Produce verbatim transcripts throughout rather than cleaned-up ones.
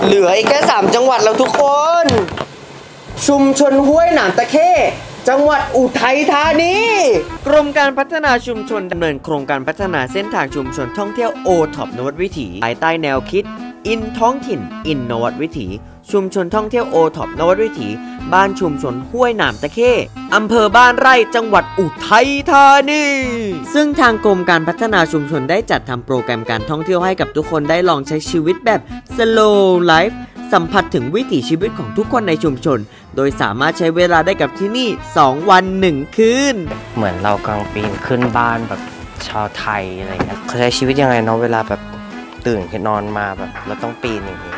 เหลืออีกแค่สามจังหวัดแล้วทุกคนชุมชนห้วยหนามตะเข้จังหวัดอุทัยธานีกรมการพัฒนาชุมชนดำเนินโครงการพัฒนาเส้นทางชุมชนท่องเที่ยวโอท็อปนวัดวิถีภายใต้แนวคิดอินท้องถิ่นอินนวัดวิถีชุมชนท่องเที่ยวโอท็อปนวัดวิถีบ้านชุมชนห้วยหนามตะเข้อำเภอบ้านไร่จังหวัดอุทัยธานีซึ่งทางกรมการพัฒนาชุมชนได้จัดทำโปรแกรมการท่องเที่ยวให้กับทุกคนได้ลองใช้ชีวิตแบบ slow life สัมผัสถึงวิถีชีวิตของทุกคนในชุมชนโดยสามารถใช้เวลาได้กับที่นี่สองวันหนึ่งคืนเหมือนเรากำลังปีนขึ้นบ้านแบบชาวไทยอะไรเงี้ยเขาใช้ชีวิตยังไงเนาะเวลาแบบตื่นขึ้นนอนมาแบบเราต้องปีนอย่างนี้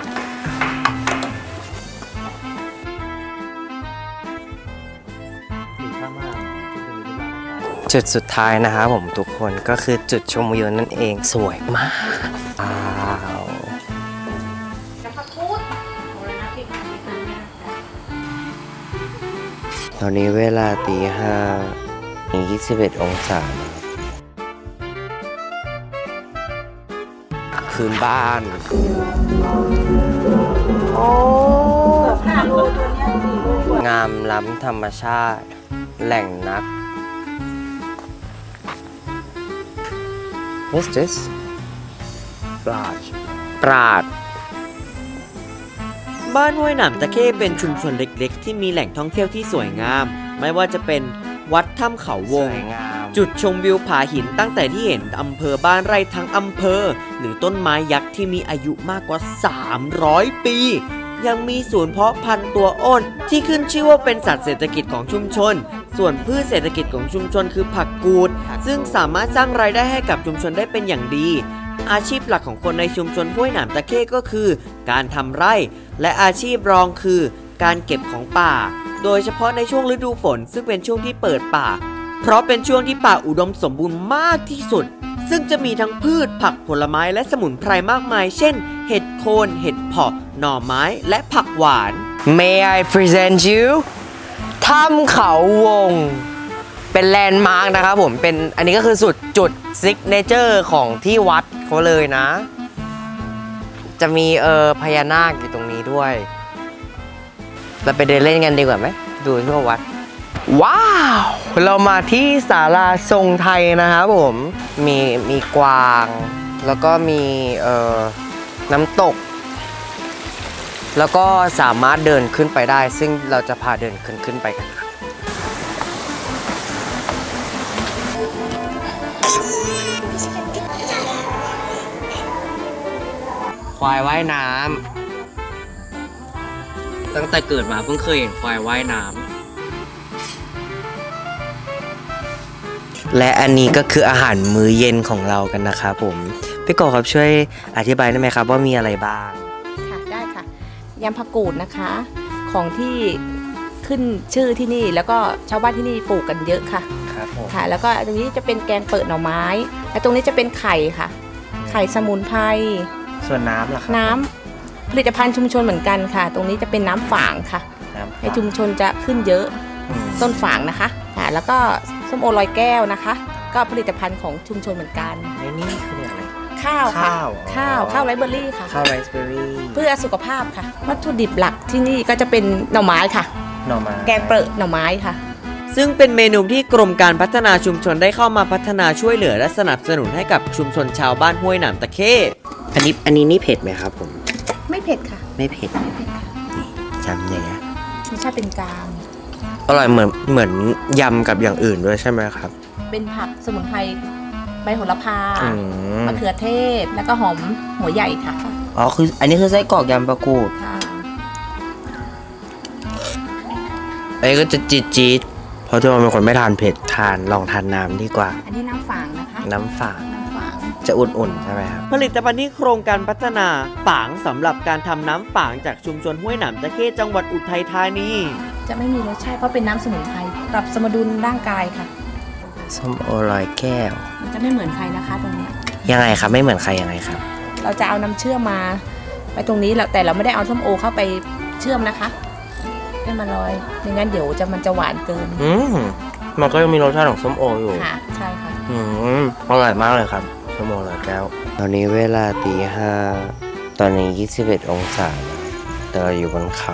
จุดสุดท้ายนะครับผมทุกคนก็คือจุดชมวิวนั่นเองสวยมากว้าวตอนนี้เวลาตีห้ายี่สิบเอ็ดองศาคืนบ้านโอ้งามล้ำธรรมชาติแหล่งนัก What's this ปราดปราดบ้านห้วยหนามตะเข้เป็นชุมชนเล็กๆที่มีแหล่งท่องเที่ยวที่สวยงามไม่ว่าจะเป็นวัดถ้ำเขาวงจุดชมวิวผาหินตั้งแต่ที่เห็นอำเภอบ้านไร่ทั้งอำเภอหรือต้นไม้ยักษ์ที่มีอายุมากกว่าสามร้อยปียังมีศูนย์เพาะพันธุ์ตัวอ้นที่ขึ้นชื่อว่าเป็นสัตว์เศรษฐกิจของชุมชนส่วนพืชเศรษฐกิจของชุมชนคือผักกูดซึ่งสามารถสร้างรายได้ให้กับชุมชนได้เป็นอย่างดีอาชีพหลักของคนในชุมชนห้วยหนามตะเข้ก็คือการทำไร่และอาชีพรองคือการเก็บของป่าโดยเฉพาะในช่วงฤดูฝนซึ่งเป็นช่วงที่เปิดป่าเพราะเป็นช่วงที่ป่าอุดมสมบูรณ์มากที่สุดซึ่งจะมีทั้งพืชผักผลไม้และสมุนไพรมากมายเช่นเห็ดโคนเห็ดเผาะหน่อไม้และผักหวาน May I present you ถ้ำเขาวงเป็นแลนด์มาร์กนะครับผมเป็นอันนี้ก็คือสุดจุดซิกเนเจอร์ของที่วัดเขาเลยนะจะมีเออพญานาคอยู่ตรงนี้ด้วยเราไปเดินเล่นกันดีกว่าไหมดูทั่ววัดว้าวเรามาที่ศาลาทรงไทยนะครับผมมีมีกวางแล้วก็มีเอ่อน้ำตกแล้วก็สามารถเดินขึ้นไปได้ซึ่งเราจะพาเดินขึ้นขึ้นไปกันควายว่ายน้ำตั้งแต่เกิดมาเพิ่งเคยเห็นควายว่ายน้ำและอันนี้ก็คืออาหารมื้อเย็นของเรากันนะครับผมพี่กอครับช่วยอธิบายได้ไหมครับว่ามีอะไรบ้างค่ะได้ค่ะยำผักกูดนะคะของที่ขึ้นชื่อที่นี่แล้วก็ชาวบ้านที่นี่ปลูกกันเยอะค่ะครับผมค่ะแล้วก็ตรงนี้จะเป็นแกงเปิดหน่อไม้และตรงนี้จะเป็นไข่ค่ะไข่สมุนไพรส่วนน้ำล่ะครับน้ำผลิตภัณฑ์ชุมชนเหมือนกันค่ะตรงนี้จะเป็นน้ำฝางค่ะในชุมชนจะขึ้นเยอะต้นฝางนะคะค่ะแล้วก็ส้มโอลอยแก้วนะคะก็ผลิตภัณฑ์ของชุมชนเหมือนกันในนี่คืออะไรข้าวค่ะข้าวข้าวไรซ์เบอร์รี่ค่ะข้าวไรซ์เบอร์รี่เพื่อสุขภาพค่ะวัตถุดิบหลักที่นี่ก็จะเป็นหน่อไม้ค่ะหน่อไม้แกงเปิดหน่อไม้ค่ะซึ่งเป็นเมนูที่กรมการพัฒนาชุมชนได้เข้ามาพัฒนาช่วยเหลือและสนับสนุนให้กับชุมชนชาวบ้านห้วยหนามตะเข้อันนี้อันนี้นี่เผ็ดไหมครับผมไม่เผ็ดค่ะไม่เผ็ดไม่เผ็ดค่ะนี่จำเนี่ยรสชาติเป็นกลางอร่อยเหมือนเหมือนยำกับอย่างอื่นด้วยใช่ไหมครับเป็นผักสมุนไพรใบโหระพามะเขือเทศแล้วก็หอมหัวใหญ่ค่ะอ๋อคืออันนี้คือไส้กรอกยำปลากูดค่ะอันนี้ก็จะจี๊ดจี๊ดเพราะที่ว่าเป็นคนไม่ทานเผ็ดทานลองทานน้ำดีกว่าอันนี้น้ำฝางนะคะน้ำฝางจะอุ่นๆใช่ไหมครับผลิตภัณฑ์ที่โครงการพัฒนาฝางสำหรับการทำน้ำฝางจากชุมชนห้วยหนามตะเข้จังหวัดอุทัยธานีจะไม่มีรสชาติเพราะเป็นน้ำสมุนไพรปรับสมดุลร่างกายค่ะส้มโอลอยแก้วมันจะไม่เหมือนใครนะคะตรงนี้ยังไงครับไม่เหมือนใครยังไงครับเราจะเอาน้ำเชื่อมมาไปตรงนี้แต่เราไม่ได้เอาส้มโอเข้าไปเชื่อมนะคะให้มันลอยไม่งั้นเดี๋ยวจะมันจะหวานเกินอืมมันก็ยังมีรสชาติของส้มโออยู่ค่ะใช่ค่ะอืมอร่อยมากเลยครับส้มโอลอยแก้วตอนนี้เวลาตีห้าตอนนี้ยี่สิบเอ็ดองศาเตอร์อยู่บนเขา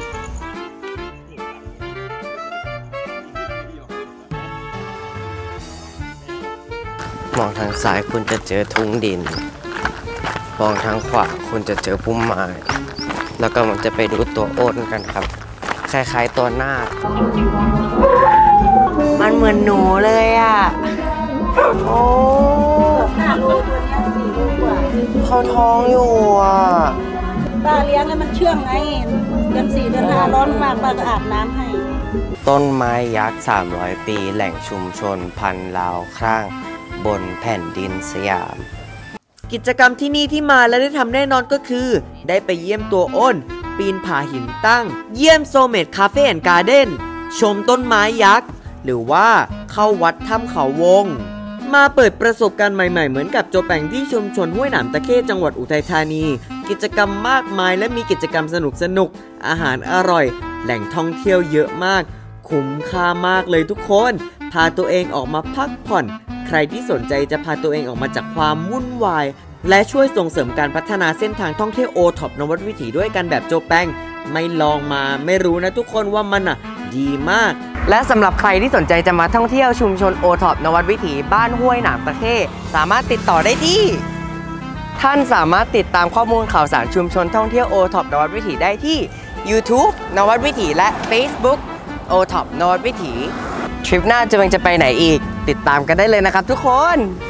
มองทางซ้ายคุณจะเจอทุ่งดินมองทางขวาคุณจะเจอพุ่มไม้แล้วก็มันจะไปดูตัวโอนกันครับคล้ายๆตัวนาคมันเหมือนหนูเลยอ่ะโอ้เขาท้องอยู่อ่ะป้าเลี้ยงแล้วมันเชื่องไงเดือนสี่เดือนห้าร้อนมากป้าก็อาบน้ำให้ต้นไม้ยักษ์สามร้อยปีแหล่งชุมชนพันลาวครั่งบนแผ่นดินสยามกิจกรรมที่นี่ที่มาและได้ทำแน่นอนก็คือได้ไปเยี่ยมตัวอ้นปีนผาหินตั้งเยี่ยมโซเมดคาเฟ่แอนด์การ์เด้นชมต้นไม้ยักษ์หรือว่าเข้าวัดถ้ำเขาวงมาเปิดประสบการณ์ใหม่ๆเหมือนกับโจแปงที่ชุมชนห้วยหนามตะเข้จังหวัดอุทัยธานีกิจกรรมมากมายและมีกิจกรรมสนุกๆอาหารอร่อยแหล่งท่องเที่ยวเยอะมากคุ้มค่ามากเลยทุกคนพาตัวเองออกมาพักผ่อนใครที่สนใจจะพาตัวเองออกมาจากความวุ่นวายและช่วยส่งเสริมการพัฒนาเส้นทางท่องเที่ยวโอท็อปนวัดวิถีด้วยกันแบบโจแปงไม่ลองมาไม่รู้นะทุกคนว่ามันอ่ะดีมากและสำหรับใครที่สนใจจะมาท่องเที่ยวชุมชนโอท็อปนวัดวิถีบ้านห้วยหนามตะเข้สามารถติดต่อได้ที่ท่านสามารถติดตามข้อมูลข่าวสารชุมชนท่องเที่ยวโอท็อปนวัดวิถีได้ที่ YouTube นวัดวิถีและ Facebook โอท็อปนวัดวิถีทริปหน้าจะเป็นจะไปไหนอีกติดตามกันได้เลยนะครับทุกคน